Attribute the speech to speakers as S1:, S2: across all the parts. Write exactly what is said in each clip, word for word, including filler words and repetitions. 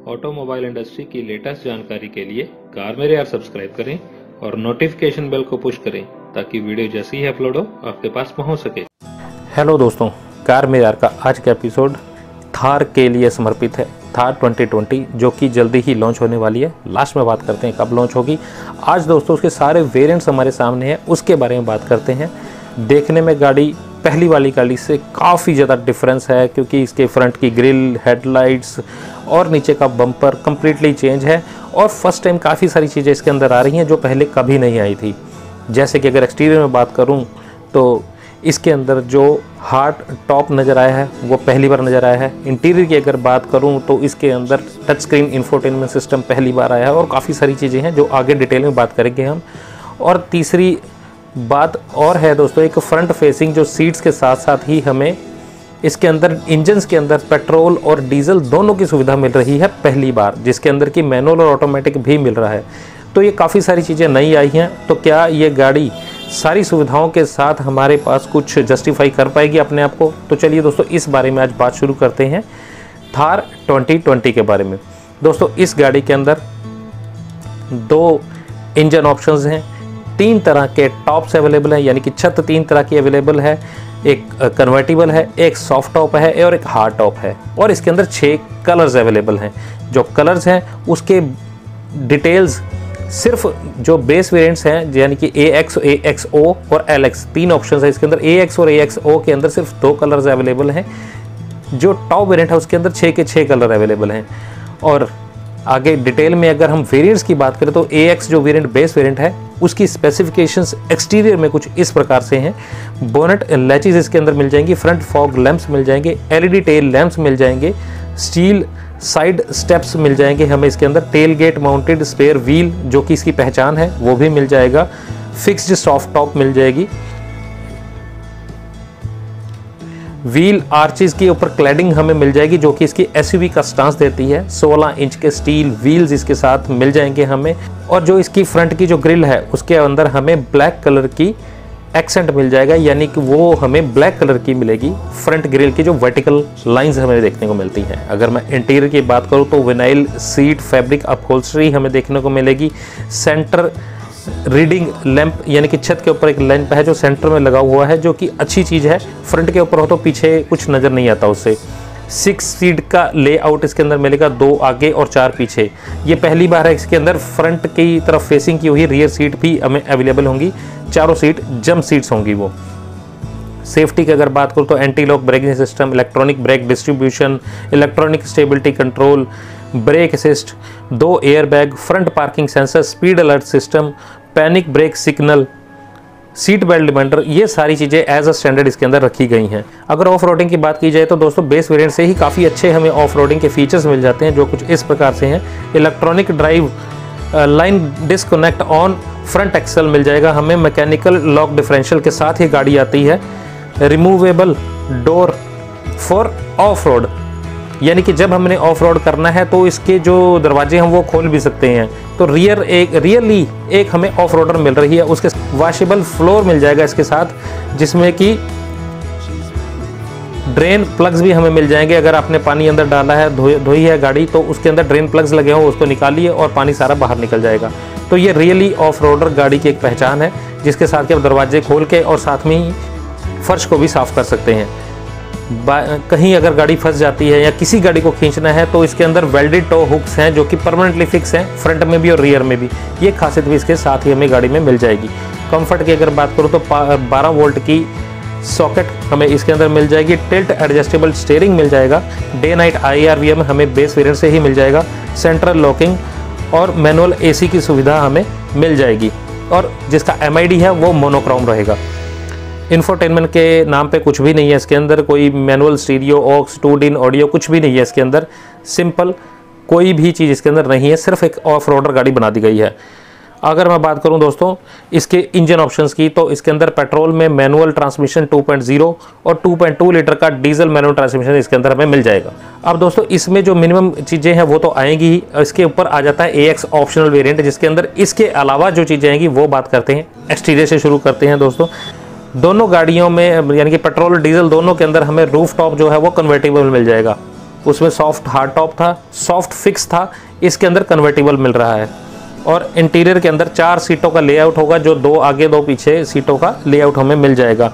S1: Automobile industry की latest जानकारी के लिए कार मेरे यार सब्सक्राइब करें और नोटिफिकेशन बेल को पुश करें ताकि वीडियो जैसे ही अपलोड हो आपके पास पहुंच सके।
S2: हेलो दोस्तों, कार मेरे यार का आज का एपिसोड थार के लिए समर्पित है। थार ट्वेंटी ट्वेंटी जो कि जल्दी ही लॉन्च होने वाली है। लास्ट में बात करते हैं कब लॉन्च होगी। आज दोस्तों उसके सारे वेरिएंट्स हमारे सामने हैं, उसके बारे में बात करते हैं। देखने में गाड़ी पहली वाली गाड़ी से काफ़ी ज़्यादा डिफरेंस है क्योंकि इसके फ्रंट की ग्रिल, हेडलाइट्स और नीचे का बम्पर कम्प्लीटली चेंज है और फर्स्ट टाइम काफ़ी सारी चीज़ें इसके अंदर आ रही हैं जो पहले कभी नहीं आई थी। जैसे कि अगर एक्सटीरियर में बात करूं तो इसके अंदर जो हार्ड टॉप नज़र आया है वो पहली बार नज़र आया है। इंटीरियर की अगर बात करूं तो इसके अंदर टच स्क्रीन इंफोटेनमेंट सिस्टम पहली बार आया है और काफ़ी सारी चीज़ें हैं जो आगे डिटेल में बात करेंगे हम। और तीसरी बात और है दोस्तों, एक फ्रंट फेसिंग जो सीट्स के साथ साथ ही हमें इसके अंदर इंजन्स के अंदर पेट्रोल और डीजल दोनों की सुविधा मिल रही है पहली बार, जिसके अंदर की मैनुअल और ऑटोमेटिक भी मिल रहा है। तो ये काफ़ी सारी चीज़ें नई आई हैं। तो क्या ये गाड़ी सारी सुविधाओं के साथ हमारे पास कुछ जस्टिफाई कर पाएगी अपने आप को? तो चलिए दोस्तों इस बारे में आज बात शुरू करते हैं, थार ट्वेंटी ट्वेंटी के बारे में। दोस्तों इस गाड़ी के अंदर दो इंजन ऑप्शंस हैं, तीन तरह के टॉप्स अवेलेबल हैं, यानी कि छत तीन तरह की अवेलेबल है। एक कन्वर्टिबल है, एक सॉफ्ट टॉप है और एक हार्ड टॉप है। और इसके अंदर छः कलर्स अवेलेबल हैं। जो कलर्स हैं उसके डिटेल्स सिर्फ जो बेस वेरिएंट्स हैं यानी कि ए एक्स, ए एक्स ओ और एल एक्स तीन ऑप्शंस है इसके अंदर। ए एक्स और ए एक्स ओ के अंदर सिर्फ दो कलर्स अवेलेबल हैं। जो टॉप वेरिएंट है उसके अंदर छः के छः कलर अवेलेबल हैं। और आगे डिटेल में अगर हम वेरिएंट्स की बात करें तो ए एक्स जो वेरिएंट बेस वेरिएंट है उसकी स्पेसिफिकेशंस एक्सटीरियर में कुछ इस प्रकार से हैं। बोनेट लैचेस इसके अंदर मिल जाएंगी, फ्रंट फॉग लैंप्स मिल जाएंगे, एलईडी टेल लैंप्स मिल जाएंगे, स्टील साइड स्टेप्स मिल जाएंगे हमें इसके अंदर, tailgate mounted spare wheel जो कि इसकी पहचान है वो भी मिल जाएगा, फिक्स्ड सॉफ्ट टॉप मिल जाएगी, व्हील आर्चेस के ऊपर क्लैडिंग हमें मिल जाएगी जो कि इसकी एसयूवी का स्टांस देती है। सोलह इंच के स्टील व्हील्स इसके साथ मिल जाएंगे हमें। और जो इसकी फ्रंट की जो ग्रिल है उसके अंदर हमें ब्लैक कलर की एक्सेंट मिल जाएगा, यानी कि वो हमें ब्लैक कलर की मिलेगी। फ्रंट ग्रिल की जो वर्टिकल लाइंस हमें देखने को मिलती हैं। अगर मैं इंटीरियर की बात करूँ तो विनाइल सीट फैब्रिक अपहोल्स्ट्री हमें देखने को मिलेगी। सेंटर रीडिंग लैंप यानी कि छत के ऊपर एक लैंप है जो सेंटर में लगा हुआ है जो कि अच्छी चीज़ है। फ्रंट के ऊपर हो तो पीछे कुछ नज़र नहीं आता उससे। सिक्स सीट का लेआउट इसके अंदर मिलेगा, दो आगे और चार पीछे। ये पहली बार है इसके अंदर फ्रंट की तरफ फेसिंग की हुई रियर सीट भी हमें अवेलेबल होंगी। चारों सीट जंप सीट्स होंगी वो। सेफ्टी की अगर बात करूँ तो anti lock braking system, electronic brake distribution, electronic stability control, brake assist, दो airbag, front parking sensor, speed alert system, panic brake signal, seat belt reminder, ये सारी चीज़ें एज अ स्टैंडर्ड इसके अंदर रखी गई हैं। अगर ऑफ रोडिंग की बात की जाए तो दोस्तों बेस वेरिएंट से ही काफ़ी अच्छे हमें ऑफ रोडिंग के फीचर्स मिल जाते हैं जो कुछ इस प्रकार से हैं। Electronic drive line disconnect on front axle मिल जाएगा हमें। मैकेनिकल लॉक डिफरेंशियल के साथ ही गाड़ी आती है। Removable door for off road, यानी कि जब हमने ऑफ रोड करना है तो इसके जो दरवाजे हम वो खोल भी सकते हैं। तो रियर एक रियरली एक हमें ऑफ रोडर मिल रही है। उसके वॉशेबल फ्लोर मिल जाएगा इसके साथ, जिसमें कि ड्रेन प्लग्स भी हमें मिल जाएंगे। अगर आपने पानी अंदर डाला है, धोई है गाड़ी, तो उसके अंदर ड्रेन प्लग्स लगे हों उसको निकालिए और पानी सारा बाहर निकल जाएगा। तो ये रियली ऑफ रोडर गाड़ी की एक पहचान है, जिसके साथ कि आप दरवाजे खोल के और साथ में ही फर्श को भी साफ कर सकते हैं। कहीं अगर गाड़ी फंस जाती है या किसी गाड़ी को खींचना है तो इसके अंदर वेल्डेड टो हुक्स हैं जो कि परमानेंटली फिक्स हैं, फ्रंट में भी और रियर में भी। ये खासियत भी इसके साथ ही हमें गाड़ी में मिल जाएगी। कंफर्ट की अगर बात करूँ तो बारह वोल्ट की सॉकेट हमें इसके अंदर मिल जाएगी। टिल्ट एडजस्टेबल स्टीयरिंग मिल जाएगा। Day night I R V M हमें बेस वेरिएंट से ही मिल जाएगा। सेंट्रल लॉकिंग और मैनुअल ए सी की सुविधा हमें मिल जाएगी और जिसका एम आई डी है वो मोनोक्रोम रहेगा। इंफोटेनमेंट के नाम पे कुछ भी नहीं है इसके अंदर, कोई manual stereo aux two in audio कुछ भी नहीं है इसके अंदर। सिंपल कोई भी चीज़ इसके अंदर नहीं है, सिर्फ एक ऑफ रोडर गाड़ी बना दी गई है। अगर मैं बात करूं दोस्तों इसके इंजन ऑप्शंस की तो इसके अंदर पेट्रोल में manual transmission two point zero और टू पॉइंट टू लीटर का डीजल मैनुअल ट्रांसमिशन इसके अंदर हमें मिल जाएगा। अब दोस्तों इसमें जो मिनिमम चीज़ें हैं वो तो आएंगी ही। इसके ऊपर आ जाता है ए एक्स ऑप्शनल वेरिएंट, जिसके अंदर इसके अलावा जो चीज़ें आएंगी वो बात करते हैं। एक्सटीरियर से शुरू करते हैं दोस्तों। दोनों गाड़ियों में यानी कि पेट्रोल डीजल दोनों के अंदर हमें रूफ टॉप जो है वो कन्वर्टेबल मिल जाएगा। उसमें सॉफ्ट हार्ड टॉप था, सॉफ्ट फिक्स था, इसके अंदर कन्वर्टेबल मिल रहा है। और इंटीरियर के अंदर चार सीटों का लेआउट होगा, जो दो आगे दो पीछे सीटों का लेआउट हमें मिल जाएगा।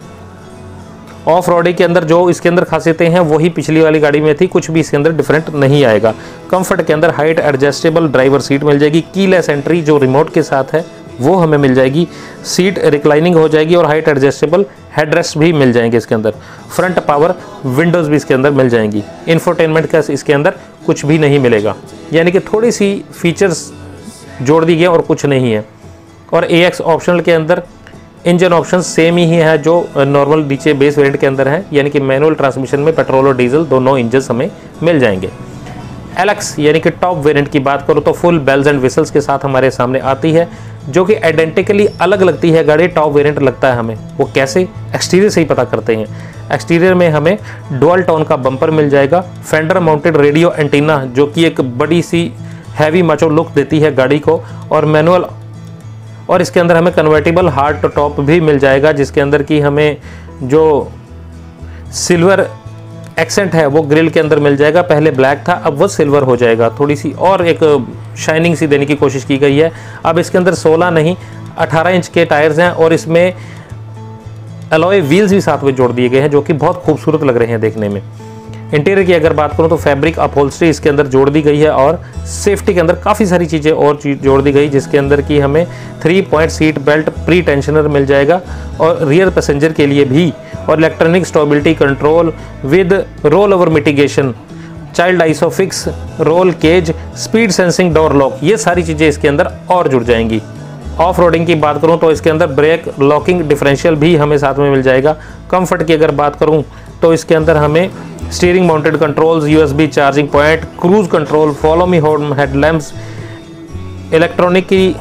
S2: ऑफ रोडिंग के अंदर जो इसके अंदर खासियतें हैं वही पिछली वाली गाड़ी में थी, कुछ भी इसके अंदर डिफरेंट नहीं आएगा। कंफर्ट के अंदर हाइट एडजस्टेबल ड्राइवर सीट मिल जाएगी, कीलेस एंट्री जो रिमोट के साथ है वो हमें मिल जाएगी, सीट रिक्लाइनिंग हो जाएगी और हाइट एडजस्टेबल हेडरेस्ट भी मिल जाएंगे इसके अंदर। फ्रंट पावर विंडोज़ भी इसके अंदर मिल जाएंगी। इंफोटेनमेंट का इसके अंदर कुछ भी नहीं मिलेगा, यानी कि थोड़ी सी फीचर्स जोड़ दी गई और कुछ नहीं है। और ए एक्स ऑप्शनल के अंदर इंजन ऑप्शन सेम ही है जो नॉर्मल नीचे बेस वेरिएंट के अंदर है, यानी कि मैनुअल ट्रांसमिशन में पेट्रोल और डीजल दोनों इंजन हमें मिल जाएंगे। एल एक्स यानी कि टॉप वेरिएंट की बात करो तो फुल बेल्स एंड विसल्स के साथ हमारे सामने आती है, जो कि आइडेंटिकली अलग लगती है गाड़ी, टॉप वेरिएंट लगता है हमें। वो कैसे, एक्सटीरियर से ही पता करते हैं। एक्सटीरियर में हमें डुअल टोन का बम्पर मिल जाएगा, फेंडर माउंटेड रेडियो एंटीना जो कि एक बड़ी सी हैवी माचो लुक देती है गाड़ी को, और मैनुअल, और इसके अंदर हमें कन्वर्टेबल हार्ड टॉप भी मिल जाएगा, जिसके अंदर की हमें जो सिल्वर एक्सेंट है वो ग्रिल के अंदर मिल जाएगा। पहले ब्लैक था, अब वो सिल्वर हो जाएगा, थोड़ी सी और एक शाइनिंग सी देने की कोशिश की गई है। अब इसके अंदर सोलह नहीं अठारह इंच के टायर्स हैं और इसमें अलॉय व्हील्स भी साथ में जोड़ दिए गए हैं, जो कि बहुत खूबसूरत लग रहे हैं देखने में। इंटीरियर की अगर बात करूं तो फैब्रिक अपहोल्स्ट्री इसके अंदर जोड़ दी गई है, और सेफ्टी के अंदर काफ़ी सारी चीज़ें और चीज जोड़ दी गई, जिसके अंदर की हमें three point seat belt pretensioner मिल जाएगा और रियर पैसेंजर के लिए भी, और electronic stability control with rollover mitigation, child isofix, roll cage, speed sensing door lock, ये सारी चीज़ें इसके अंदर और जुड़ जाएंगी। ऑफ रोडिंग की बात करूं तो इसके अंदर ब्रेक लॉकिंग डिफरेंशियल भी हमें साथ में मिल जाएगा। कंफर्ट की अगर बात करूं तो इसके अंदर हमें steering mounted controls, USB charging point, cruise control, follow me home headlamps, electronic key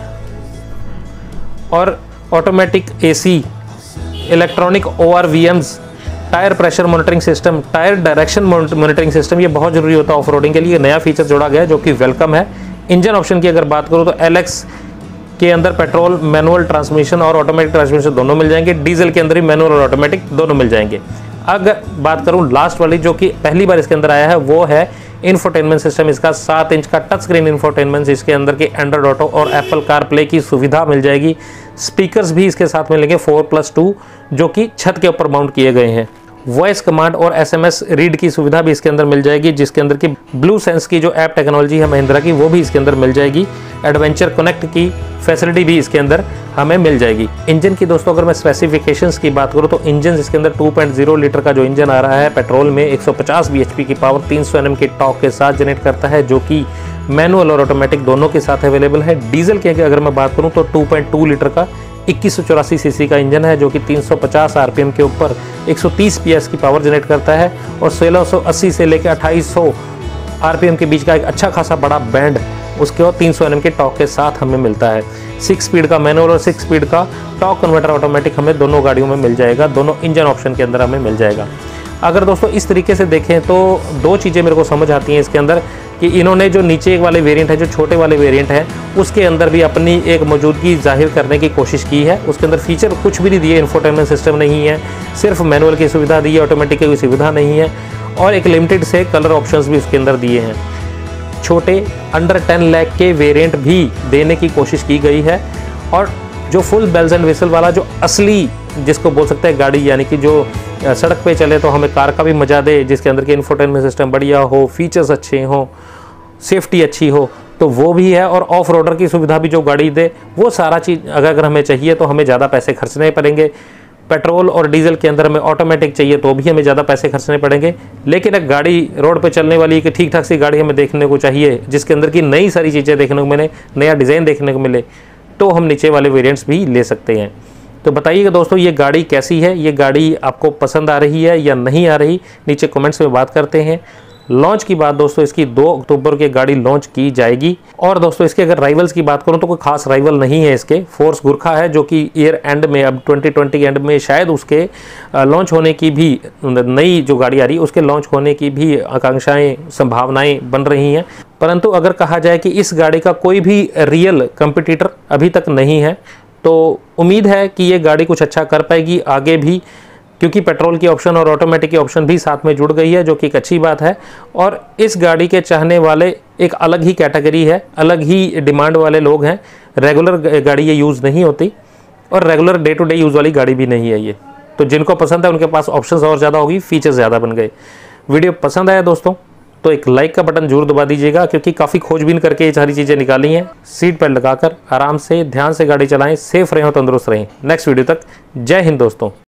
S2: और automatic AC, electronic ORVMs, tyre pressure monitoring system, tyre direction monitoring system, ये बहुत जरूरी होता है ऑफ रोडिंग के लिए, नया फीचर जोड़ा गया है जो कि वेलकम है। इंजन ऑप्शन की अगर बात करूँ तो एल एक्स के अंदर पेट्रोल, मैनुअल ट्रांसमिशन और ऑटोमेटिक ट्रांसमिशन दोनों मिल जाएंगे, डीजल के अंदर ही मैनुअल और ऑटोमेटिक दोनों मिल जाएंगे। अगर बात करूं लास्ट वाली जो कि पहली बार इसके अंदर आया है, वो है इंफोटेनमेंट सिस्टम। इसका सात इंच का टच स्क्रीन इंफोटेनमेंट, इसके अंदर के एंड्रॉइड ऑटो और एप्पल कार प्ले की सुविधा मिल जाएगी। स्पीकर्स भी इसके साथ मिलेंगे फोर प्लस टू, जो कि छत के ऊपर माउंट किए गए हैं। वॉइस कमांड और एसएमएस रीड की सुविधा भी इसके अंदर मिल जाएगी, जिसके अंदर की ब्लू सेंस की जो ऐप टेक्नोलॉजी है महिंद्रा की, वो भी इसके अंदर मिल जाएगी। एडवेंचर कनेक्ट की फैसिलिटी भी इसके अंदर हमें मिल जाएगी। इंजन की दोस्तों अगर मैं स्पेसिफिकेशंस की बात करूं तो इंजन इसके अंदर टू पॉइंट ज़ीरो लीटर का जो इंजन आ रहा है पेट्रोल में, एक सौ पचास बीएचपी की पावर, तीन सौ एनएम की टॉर्क के साथ जनरेट करता है, जो कि मैनुअल और ऑटोमेटिक दोनों के साथ अवेलेबल है। डीजल की अगर मैं बात करूं तो टू पॉइंट टू लीटर का इक्कीस सौ चौरासी सीसी का इंजन है, जो कि तीन सौ पचास आरपीएम के ऊपर एक सौ तीस पीएस की पावर जनरेट करता है, और सोलह सौ अस्सी से लेकर अट्ठाईस सौ आरपीएम के बीच का एक अच्छा खासा बड़ा बैंड उसके और तीन सौ एनएम के टॉर्क के साथ हमें मिलता है। सिक्स स्पीड का मैनुअल और सिक्स स्पीड का टॉर्क कन्वर्टर ऑटोमेटिक हमें दोनों गाड़ियों में मिल जाएगा, दोनों इंजन ऑप्शन के अंदर हमें मिल जाएगा। अगर दोस्तों इस तरीके से देखें तो दो चीज़ें मेरे को समझ आती हैं इसके अंदर, कि इन्होंने जो नीचे वाले वेरिएंट है, जो छोटे वाले वेरिएंट है, उसके अंदर भी अपनी एक मौजूदगी जाहिर करने की कोशिश की है। उसके अंदर फीचर कुछ भी नहीं दिए, इंफोटेनमेंट सिस्टम नहीं है, सिर्फ मैनुअल की सुविधा दी है, ऑटोमेटिक की कोई सुविधा नहीं है, और एक लिमिटेड से कलर ऑप्शंस भी उसके अंदर दिए हैं। छोटे अंडर टेन लाख के वेरिएंट भी देने की कोशिश की गई है, और जो फुल बेल्स एंड विसल वाला जो असली जिसको बोल सकते हैं गाड़ी, यानी कि जो सड़क पे चले तो हमें कार का भी मजा दे, जिसके अंदर के इंफोटेनमेंट सिस्टम बढ़िया हो, फीचर्स अच्छे हो, सेफ्टी अच्छी हो, तो वो भी है। और ऑफ रोडर की सुविधा भी जो गाड़ी दे, वो सारा चीज़ अगर अगर हमें चाहिए तो हमें ज़्यादा पैसे खर्चने पड़ेंगे। पेट्रोल और डीजल के अंदर हमें ऑटोमेटिक चाहिए तो भी हमें ज़्यादा पैसे खर्चने पड़ेंगे। लेकिन एक गाड़ी रोड पे चलने वाली कि ठीक ठाक सी गाड़ी हमें देखने को चाहिए, जिसके अंदर की नई सारी चीज़ें देखने को मिले, नया डिज़ाइन देखने को मिले, तो हम नीचे वाले वेरिएंट्स भी ले सकते हैं। तो बताइएगा दोस्तों ये गाड़ी कैसी है, ये गाड़ी आपको पसंद आ रही है या नहीं आ रही, नीचे कमेंट्स में बात करते हैं। लॉन्च की बात दोस्तों, इसकी दो अक्टूबर की गाड़ी लॉन्च की जाएगी। और दोस्तों इसके अगर राइवल्स की बात करूं तो कोई खास राइवल नहीं है इसके। फोर्स गुरखा है जो कि ईयर एंड में, अब ट्वेंटी ट्वेंटी एंड में शायद उसके लॉन्च होने की भी, नई जो गाड़ी आ रही है उसके लॉन्च होने की भी आकांक्षाएं, संभावनाएं बन रही हैं। परंतु अगर कहा जाए कि इस गाड़ी का कोई भी रियल कंपटीटर अभी तक नहीं है, तो उम्मीद है कि ये गाड़ी कुछ अच्छा कर पाएगी आगे भी, क्योंकि पेट्रोल की ऑप्शन और ऑटोमेटिक की ऑप्शन भी साथ में जुड़ गई है, जो कि एक अच्छी बात है। और इस गाड़ी के चाहने वाले एक अलग ही कैटेगरी है, अलग ही डिमांड वाले लोग हैं। रेगुलर गाड़ी ये यूज़ नहीं होती और regular day to day use वाली गाड़ी भी नहीं है ये। तो जिनको पसंद है उनके पास ऑप्शंस और ज़्यादा होगी, फीचर्स ज़्यादा बन गए। वीडियो पसंद आया दोस्तों तो एक लाइक का बटन जरूर दबा दीजिएगा, क्योंकि काफ़ी खोजबीन करके ये सारी चीज़ें निकाली हैं। सीट बेल्ट लगाकर आराम से ध्यान से गाड़ी चलाएं, सेफ रहें और तंदुरुस्त रहें। नेक्स्ट वीडियो तक जय हिंद दोस्तों।